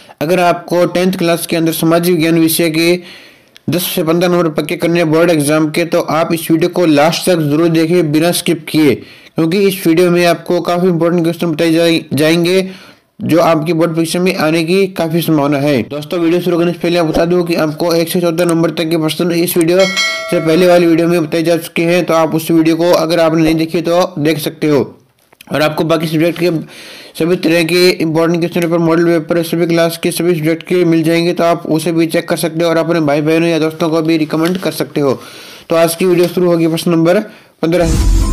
अगर आपको 10th class के अंदर सामाजिक विज्ञान विषय के 10 से 15 नंबर पक्के करने हैं बोर्ड एग्जाम के, तो आप इस वीडियो को लास्ट तक जरूर देखिए बिना स्किप किए, क्योंकि इस वीडियो में आपको काफी इंपॉर्टेंट क्वेश्चन बताए जाएंगे जो आपकी बोर्ड परीक्षा में आने की काफी संभावना है। दोस्तों, वीडियो शुरू करने से पहले आप बता दूं कि आपको 1 से 14 नंबर तक के प्रश्न इस वीडियो से पहले वाली वीडियो में बताए जा चुके हैं, तो आप उस वीडियो को अगर आपने नहीं देखी तो देख सकते हो। और आपको बाकी सब्जेक्ट के सभी तरह के important question paper, model paper सभी क्लास के सभी सब्जेक्ट के मिल जाएंगे, तो आप उसे भी चेक कर सकते हो और अपने भाई बहनों या दोस्तों को भी रिकमेंड कर सकते हो। तो आज की वीडियो शुरू होगी प्रश्न नंबर 15।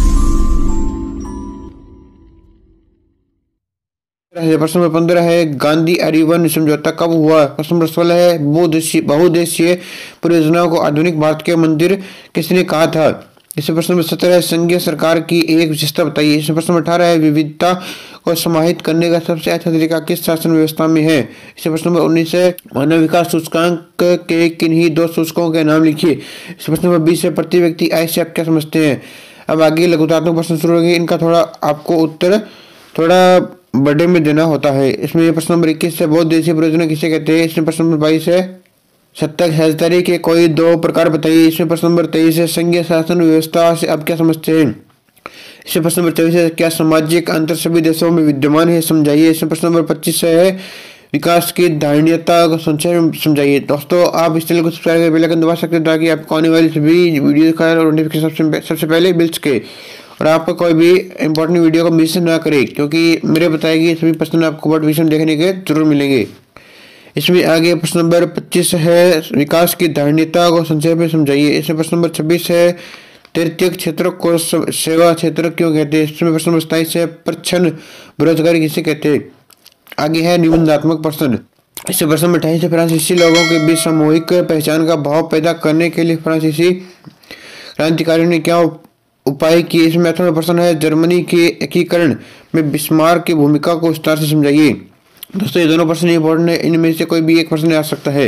प्रश्न नंबर 15 है, गांधी अरिवन समझौता कब हुआ? प्रश्न नंबर 16 है, बहुउद्देशीय परियोजनाओं को आधुनिक भारत के मंदिर किसने कहा था? इसे प्रश्न नंबर 17 है, संघीय सरकार की एक विशेषता बताइए। इसे प्रश्न नंबर 18 है, विविधता को समाहित करने का सबसे अच्छा तरीका किस शासन व्यवस्था में है? इसे प्रश्न नंबर 19 है, मानव विकास सूचकांक के किन्हीं 2 सूचकों के नाम लिखिए। इसे प्रश्न नंबर 20 है, प्रति व्यक्ति आय से आप क्या समझते हैं? अब आगे लघुतात्मक प्रश्न शुरू होंगे, इनका थोड़ा आपको उत्तर थोड़ा बड़े में देना होता है। इसमें प्रश्न नंबर 21 है, बहुउद्देशीय परियोजना किसे कहते हैं? इसमें प्रश्न नंबर 22 है, सत्ता की साझेदारी के कोई 2 प्रकार बताइए। इसमें प्रश्न नंबर 23 है, संघीय शासन व्यवस्था से आप क्या समझते हैं? इसमें प्रश्न नंबर 24 है, क्या सामाजिक अंतर सभी देशों में विद्यमान है? समझाइए। इसमें प्रश्न नंबर 25 है, विकास की धारणीयता को संक्षेप में समझाइए। दोस्तों, आप इस चैनल को सब्सक्राइब कर बेल आइकन दबा सकते हैं ताकि आपको आने वाली सभी वीडियो का नोटिफिकेशन सबसे पहले मिल सके और आपको कोई भी इंपॉर्टेंट वीडियो को मिस ना करे, क्योंकि मेरे बताए गए सभी प्रश्न आपको बोर्ड परीक्षा में देखने के जरूर मिलेंगे। इसमें आगे प्रश्न नंबर 25 है, विकास की धारणीयता को संक्षेप में समझाइए। इसमें प्रश्न नंबर 26 है, तृतीय क्षेत्र को सेवा क्षेत्र क्यों कहते हैं? इसमें प्रश्न नंबर 27 है, प्रच्छन्न बेरोजगारी किसे कहते हैं? आगे है निबंधात्मक प्रश्न। इससे प्रश्न नंबर 28 है, फ्रांसीसी लोगों के बीच सामूहिक पहचान का भाव पैदा करने के लिए फ्रांसीसी क्रांतिकारियों ने क्या उपाय किए? इसमें अठवां प्रश्न है, जर्मनी के एकीकरण में बिस्मार्क की भूमिका को विस्तार से समझाइए। दोस्तों, ये दोनों प्रश्न इंपॉर्टेंट है, इनमें से कोई भी एक प्रश्न आ सकता है।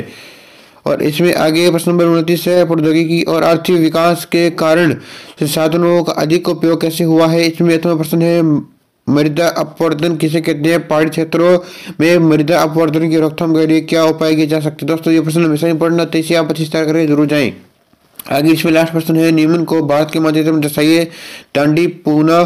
और इसमें आगे प्रश्न नंबर 29 है, प्रौद्योगिकी और आर्थिक विकास के कारण संसाधनों का अधिक उपयोग कैसे हुआ है? इसमें 8वां प्रश्न है, मृदा अपवर्तन किसे कहते हैं? पहाड़ी क्षेत्रों में मृदा अपवर्तन की रोकथाम के लिए क्या उपाय किए जा सकते हैं? दोस्तों, ये प्रश्न हमेशा इंपॉर्टेंट होते हैं, इसे आप अच्छी तरह करके जरूर जाएं। आगे इसमें लास्ट प्रश्न है, निम्न को भारत के माध्यम में दर्शाइए। दांडी, पूना,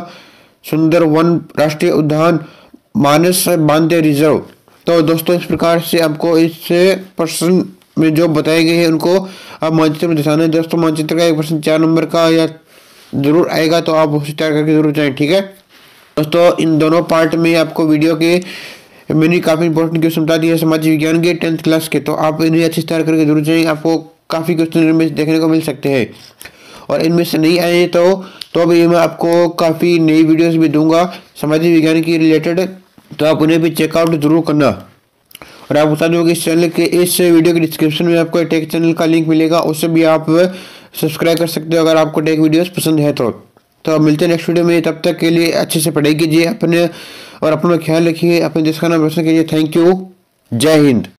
सुंदरवन राष्ट्रीय उद्यान, मानस बांधे रिजर्व। तो दोस्तों, इस प्रकार से आपको इस प्रश्न में जो बताए गए हैं उनको आप मानचित्र में दर्शाना है। दोस्तों, मानचित्र का एक प्रश्न 4 नंबर का या जरूर आएगा, तो आप उसे तैयार करके जरूर जाएं, ठीक है दोस्तों। इन दोनों पार्ट में आपको वीडियो के मैंने काफी इंपॉर्टेंट क्वेश्चन बता दिया सामाजिक विज्ञान के 10th क्लास के, तो आप इन्हें अच्छी तैयार करके जरूर जाएं। आपको काफी क्वेश्चन इनमें देखने को मिल सकते हैं, और इनमें से नहीं आए तो भी मैं आपको काफी नई वीडियोस भी दूंगा सामाजिक विज्ञान की रिलेटेड, तो आप उन्हें भी चेकआउट जरूर करना। और आप बता दो कि इस चैनल के इस वीडियो के डिस्क्रिप्शन में आपको टेक चैनल का लिंक मिलेगा, उससे भी आप सब्सक्राइब कर सकते हो अगर आपको टेक वीडियोस पसंद है तो मिलते हैं नेक्स्ट वीडियो में। तब तक के लिए अच्छे से पढ़ाई कीजिए अपने, और अपना ख्याल रखिए, अपने देश का नाम रोशन कीजिए। थैंक यू, जय हिंद।